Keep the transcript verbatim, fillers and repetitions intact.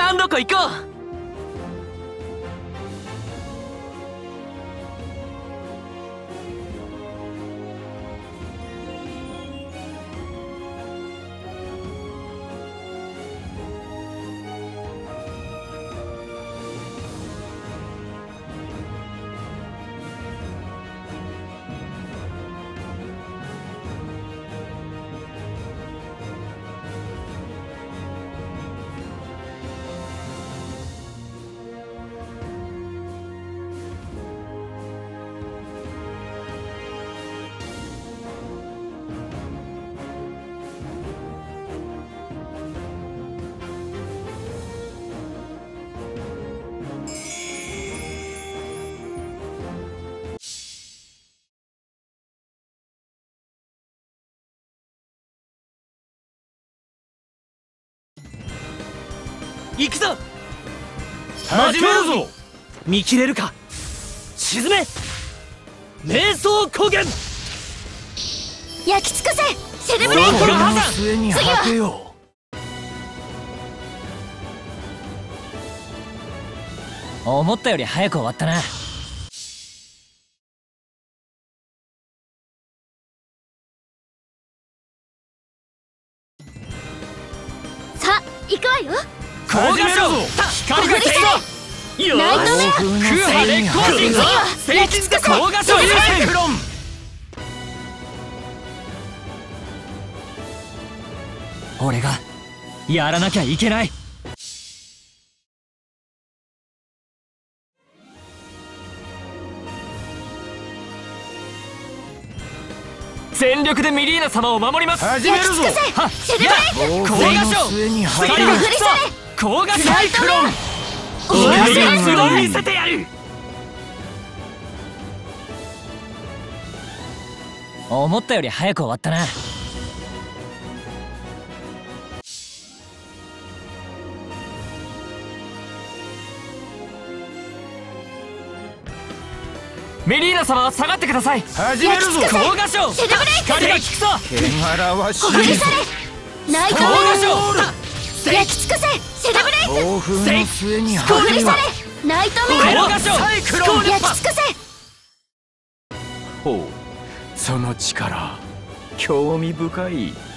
旦どこ行こう。行くぞ。 始めるぞ。 見切れるか。沈め瞑想光源。 焼き尽くせセレブレイト。 俺の末に果てよう。思ったより早く終わったな。 さあ行くわよ。 始めるぞ。 光が消えろ。よナイトメア。 空破烈光神ぞ。聖地で高画所優先フロン。 俺がやらなきゃいけない。 全力でミリーナ様を守ります。 始めるぞ。 はっセレブレイト。 高画所に果て光がよ吹くぞ。高画所サイクロン。 お俺やがスロー見せてやる。 思ったより早く終わったな。 メリーナ様は下がってください。 始めるぞ。 高画所セレブレイト。 光が効くぞ。 汚らわしいおかげされナイトメ高画ア。 所焼き尽くせセレブレイト。 暴風の末にお果てよかげされナイトメア。 高画所サイクロン。 焼き尽くせ。 ほう、その力興味深い。